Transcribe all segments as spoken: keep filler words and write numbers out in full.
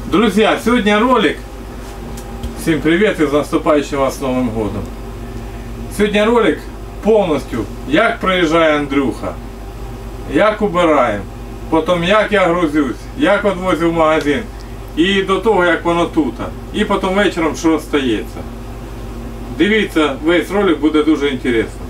Друзья, сегодня ролик. Всем привет и с наступающим вас Новым годом. Сегодня ролик повністю, як проїжджає Андрюха, як убираємо, потім як я грузюсь, як відвозю в магазин і до того, як воно тут. І потім вечором що остається. Дивіться, весь ролик буде дуже інтересно.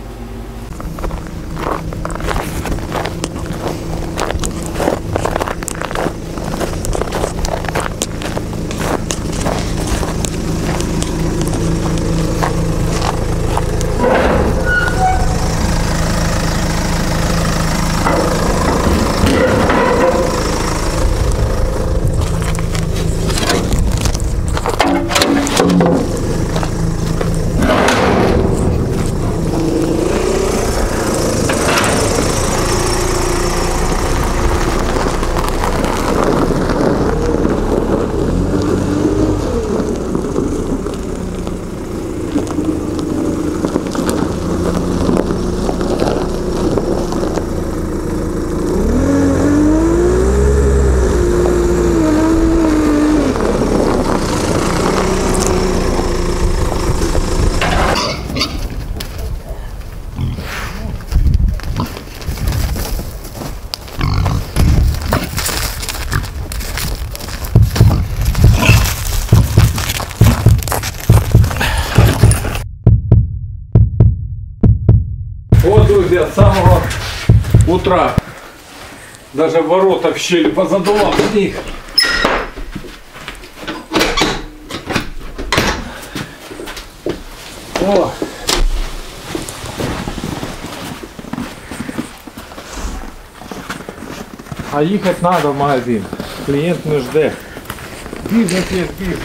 Вот, друзья, с самого утра даже ворота в щели позадувал в них. О! А ехать надо в магазин. Клиент не жде. Бизнес есть бизнес.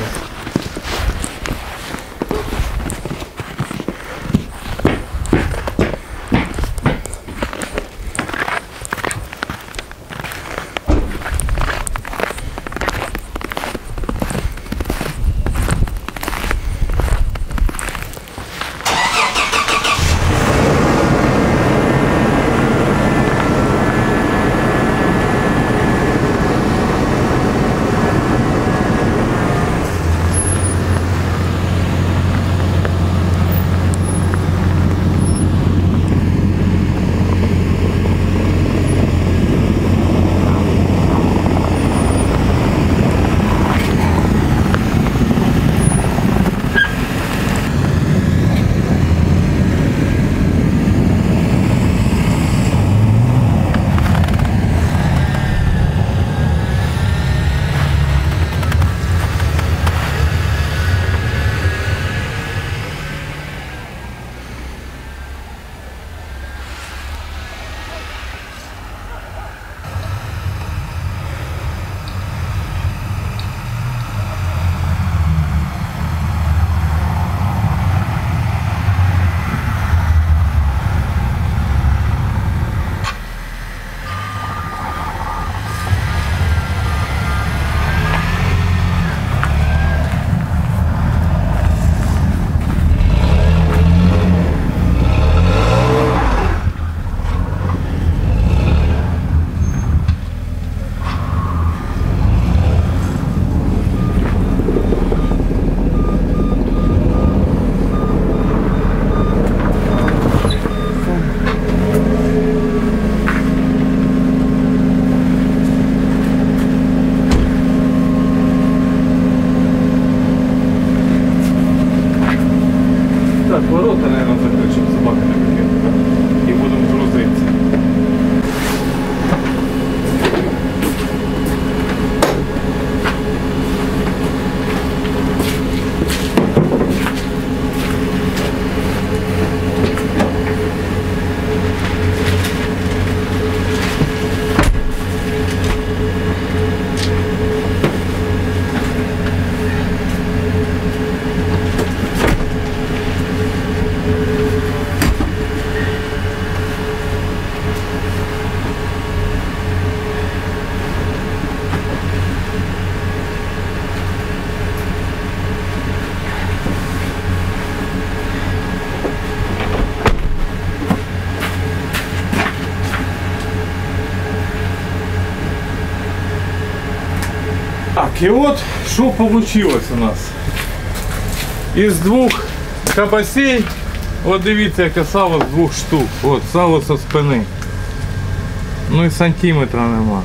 і от що вийшло у нас. Із двох кабасей, от дивіться, яке сало з двох штук. От сало со спини. Ну і сантиметра нема.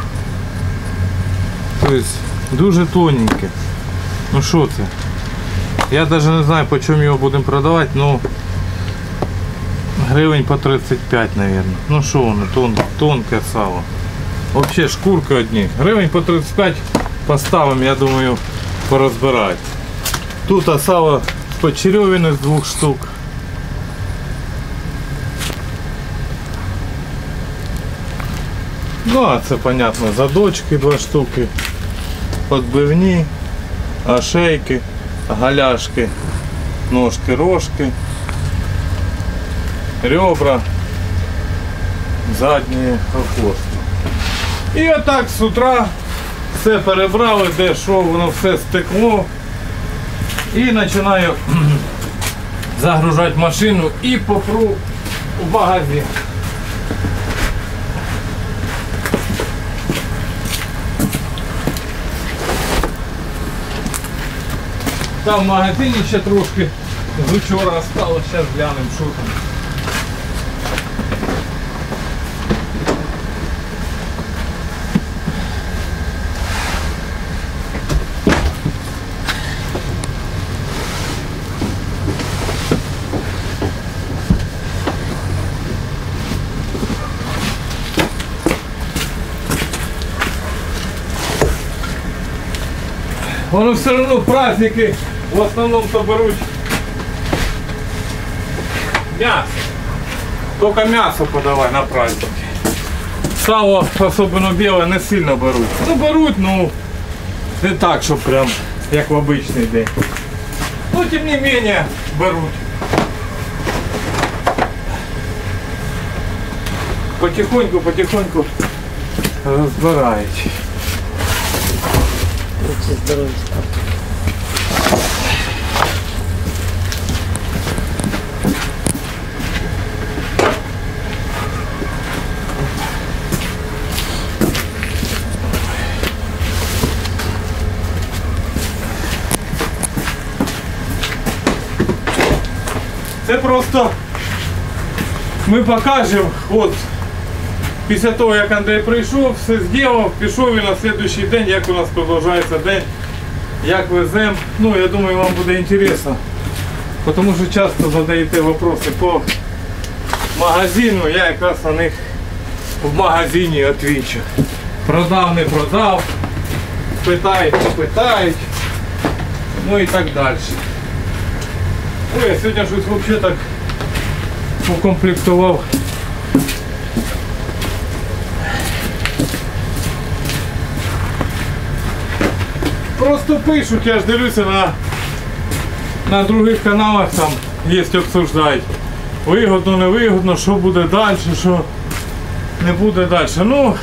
Тобто дуже тоненьке. Ну що це? Я навіть не знаю, по чому його будемо продавати, ну гривень по тридцять п'ять, мабуть. Ну що воно, тон, тонке сало. Взагалі шкурки одні. Гривень по тридцять п'ять поставимо, я думаю, порозбирати. Тут сало з почерьовини з двох штук. Ну а це, понятно, задочки два штуки, подбивні, ошейки, галяшки, ножки, рожки, ребра, задні хвости. І отак з утра все перебрали, де що, воно все стекло. І починаю загружати машину і попру в магазин. Там в магазині ще трошки з учора осталось, зараз глянемо, що там. Воно все одно праздники в основному то беруть м'ясо. Тільки м'ясо подавай на праздники. Сало, особливо біле, не сильно беруть. Ну беруть, ну не так, щоб прям як в обичний день. Ну тим не менше беруть. Потихоньку, потихоньку розбирають. Це просто ми покажемо, от після того як Андрій прийшов, все зробив, пішов і на наступний день, як у нас продовжується день, як веземо. Ну я думаю, вам буде цікаво, тому що часто задаєте питання по магазину, я якраз на них в магазині відповідаю. Продав, не продав, питають, не питають, ну і так далі. Ой, я сьогодні щось взагалі так укомплектував. Просто пишуть, я ж дивлюся на, на других каналах, там є обсуждають. Вигодно, не вигодно, що буде далі, що не буде далі. Ну,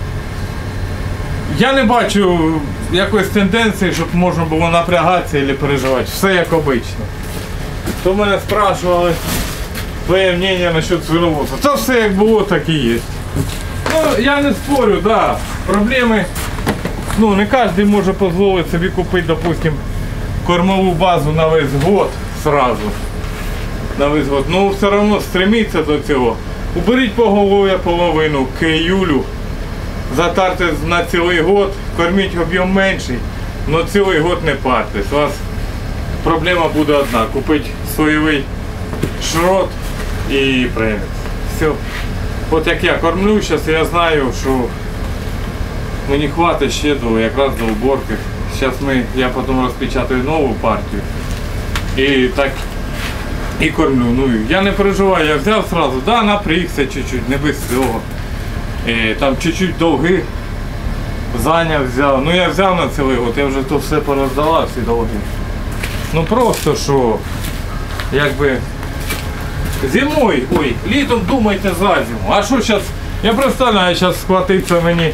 я не бачу якоїсь тенденції, щоб можна було напрягатися або переживати. Все як обично. То мене спрашували своє мнення насчет свиноводства. Це все як було, так і є. Ну, я не спорю, так, да, проблеми, ну, не кожен може дозволити собі купити, допустим, кормову базу на весь год сразу. На весь год. Ну, все одно стреміться до цього. Уберіть поголов'я половину к июлю, затарте на цілий год, корміть об'єм менший, але цілий год не партесь. У вас проблема буде одна – купити соєвий шрот і премікс. Все. От як я кормлю, зараз я знаю, що мені хватить ще до, якраз до уборки. Зараз ми, я потім розпечатаю нову партію і так і кормлю. Ну, я не переживаю, я взяв одразу, да, напрягся чуть-чуть, не без цього. І, там чуть-чуть довги зайняв, взяв. Ну я взяв на цілий год, я вже то все пороздала, всі довги. Ну просто що, якби зимою, ой, літом думайте за зиму. А що зараз, я представляю, зараз схватиться мені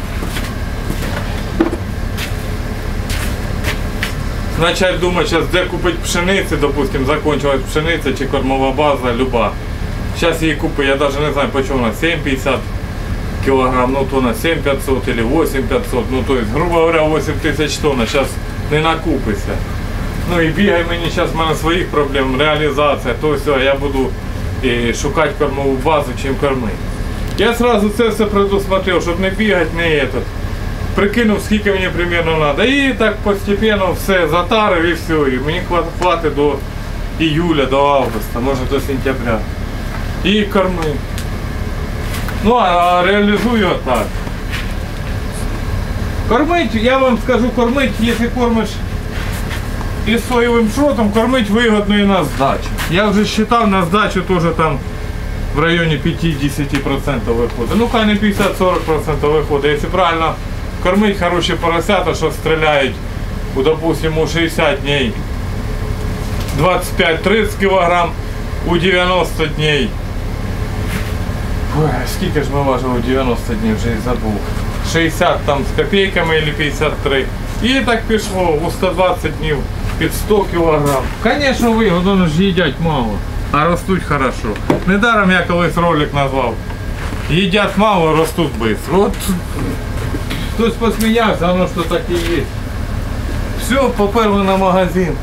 начать думати, зараз де купити пшениці, допустим, закінчилась пшениця чи кормова база, люба. Зараз її купи, я навіть не знаю, по чому вона, сім п'ятдесят килограмм, ну тонна семь пятьсот или восемь пятьсот, ну то есть, грубо говоря, восемь тысяч тонн, сейчас не накупиться. Ну і бігай мені зараз, в мене своїх проблем, реалізація, то все, я буду і, шукати кормову базу, чим кормити. Я сразу це все предусмотрел, щоб не бігати, не этот. Прикинув, скільки мені примерно треба. І так постепенно все затарив і все. І мені хватить до июля, до августа, може до сентября. І корми. Ну а реалізую так. Кормить, я вам скажу, кормить, якщо кормиш із соєвим шротом, кормить вигодно і на здачу. Я вже считав, на здачу теж там в районе пятьдесят процентов виходить. Ну хай не пятьдесят-сорок процентов виходить. Якщо правильно кормить хороші поросята, що стріляють, у, допустим, у шестьдесят дней двадцять п'ять тридцять кг, у дев'яносто дней. Ой, скільки ж ми важили у дев'яносто днів, вже і забув. шестьдесят там з копійками или пятьдесят три. І так пішло у сто двадцять днів під сто кілограм. Звісно, вигодно ж їдять мало, а ростуть хорошо. Недаром я колись ролик назвав. Їдять мало, ростуть швидко. От хтось посміявся, воно що так і є. Все, поперли на магазин.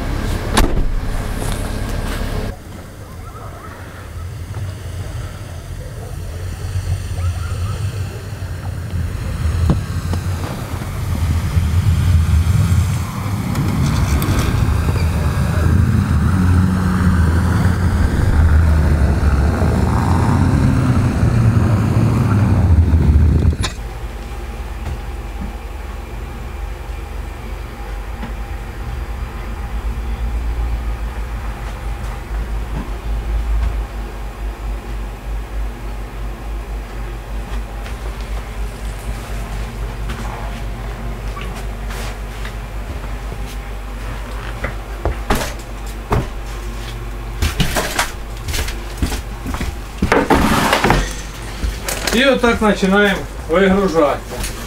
І отак починаємо вигружати.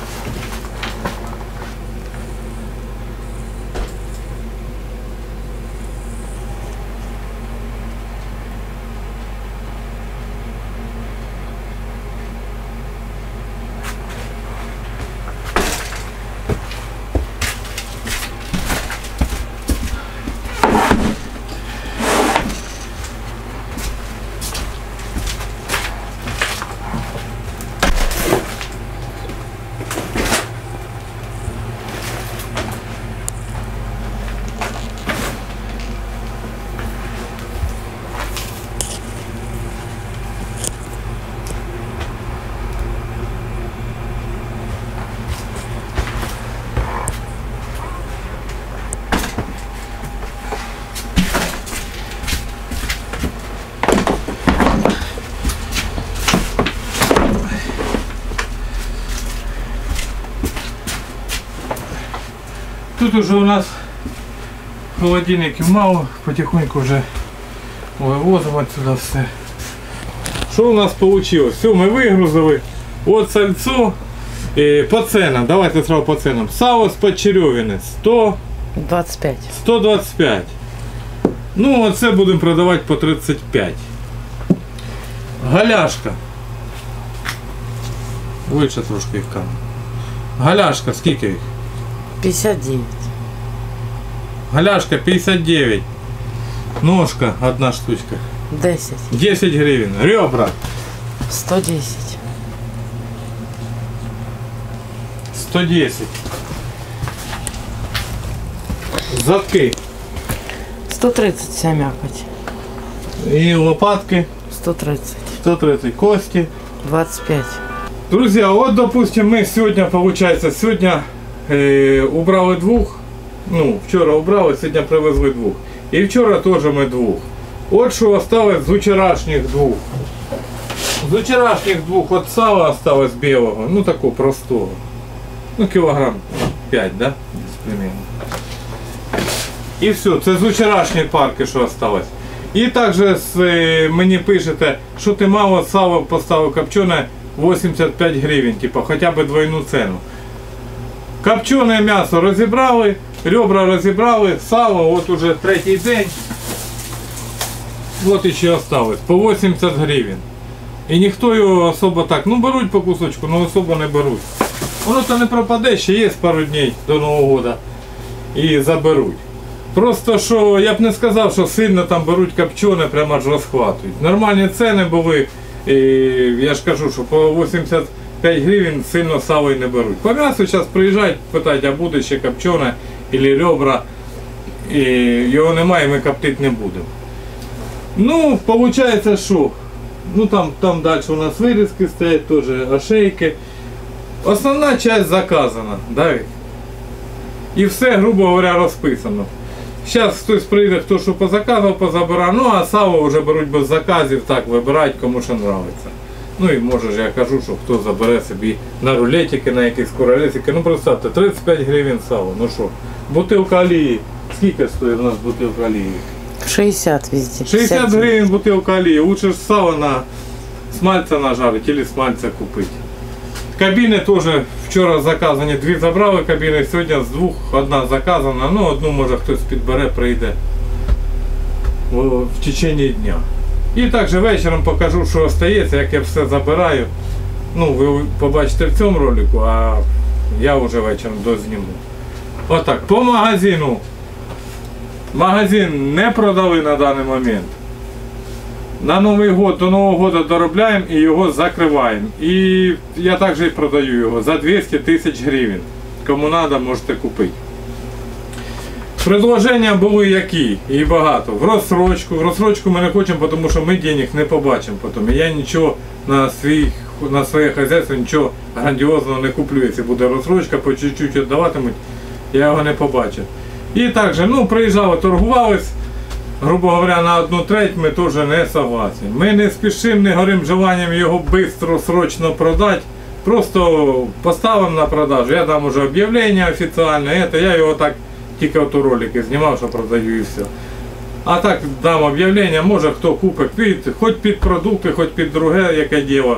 Тут уже у нас холодильників мало, потихоньку вже вивозимо отсюда все. Що у нас вийшло? Все, ми вигрузили. От сальцо. І по ценам, давайте сразу по ценам. Сало з Подчеревини сто двадцять п'ять. сто двадцять п'ять. Ну, оце будемо продавати по тридцять п'ять. Галяшка. Вище трошки їх камера. Галяшка, скільки їх? п'ятдесят дев'ять. Галяшка п'ятдесят дев'ять. Ножка одна штучка. десять. десять гривень. Ребра. сто десять. сто десять. Задки. сто тридцать вся мякоть. И лопатки. сто тридцать. сто тридцать. Кости. двадцать пять. Друзья, вот допустим мы сегодня, получается, сегодня э, убрали двух. Ну, вчора убрали, сьогодні привезли двох. І вчора теж ми двох. От що осталось з вчорашніх двох. З вчорашніх двох от сала осталось білого, ну такого простого. Ну, кілограм п'ять, да? Примерно. І все, це з вчорашньої парки, що осталось. І також з, мені пишете, що ти мало сало поставив копчене вісімдесят п'ять гривень, типа, хоча б двойну ціну. Копчене м'ясо розібрали, ребра розібрали, сало от уже третій день. От ще осталось, по вісімдесят гривень. І ніхто його особо так, ну беруть по кусочку, але особо не беруть. Воно то не пропаде, ще є пару днів до Нового року і заберуть. Просто що я б не сказав, що сильно там беруть копчене, прямо аж розхватують. Нормальні ціни були, і я ж кажу, що по вісімдесят п'ять гривень сильно сало й не беруть. По м'ясу зараз приїжджають, питають, а буде ще копчене або ребра, і його немає, ми коптити не будемо. Ну, виходить, що? Ну там, там далі у нас вирізки стоять, теж ошейки. Основна частина заказана, да? І все, грубо говоря, розписано. Зараз хтось прийде, хто що позаказував, позабирає, ну а сало вже беруть без заказів, так вибирають, кому що подобається. Ну і може ж я кажу, що хто забере собі на рулетики, на якісь королетики. Ну представте, тридцять п'ять гривень сало, ну що, бутилка олії, скільки стоїть у нас бутилка олії? шестьдесят везде. шестьдесят гривень бутилка олії, лучше ж сало на смальця нажарити, або смальця купити. Кабіни теж вчора заказані, дві забрали кабіни, сьогодні з двох одна заказана, ну одну може хтось підбере, прийде в, в течение дня. І також вечором покажу, що остається, як я все забираю. Ну, ви побачите в цьому ролику, а я вже вечором дозніму. Отак, по магазину. Магазин не продали на даний момент. На Новий год, до Нового року доробляємо і його закриваємо. І я також і продаю його за двісті тисяч гривень. Кому треба, можете купити. Предложення були які? І багато. В розсрочку. В розсрочку ми не хочемо, тому що ми денег не побачимо потім. І я нічого на, свій, на своє хазяйство, нічого грандіозного не куплю. Якщо буде розсрочка, по чуть-чуть віддаватимуть, я його не побачу. І також, ну, приїжджали, торгувались. Грубо говоря, на одну треть ми теж не согласні. Ми не спішимо, не горим желанням його швидко, срочно продати. Просто поставимо на продажу. Я дам уже об'явлення офіційне, це я його так тільки от у ролики знімав, що продаю і все. А так дам об'явлення, може хто купить, під, хоч під продукти, хоч під друге яке діло.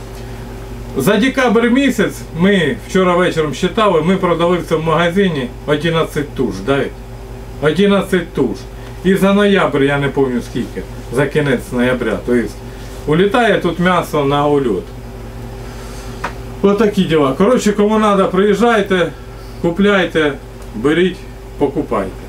За декабрь місяць ми вчора вечором считали, ми продали в цьому магазині одинадцять туш. Да? одинадцять туш. І за ноябрь, я не пам'ятаю скільки, за кінець ноября. Тобто улітає тут м'ясо на ульот. Ось такі діла. Коротше, кому треба, приїжджайте, купляйте, беріть, покупайте.